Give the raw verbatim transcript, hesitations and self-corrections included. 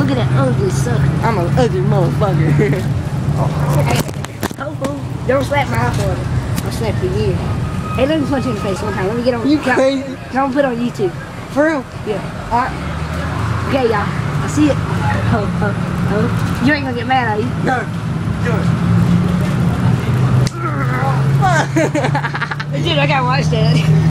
Look at that ugly sucker. I'm an ugly motherfucker. Oh, oh, don't slap my iPhone. I'll slap you here. Hey, let me punch you in the face one time. Let me get on. You crazy? Can I put it on YouTube? For real? Yeah. All right. Okay, y'all. I see it. Oh, oh, oh. You ain't gonna get mad, are you? No. Do it. Dude, I gotta watch that.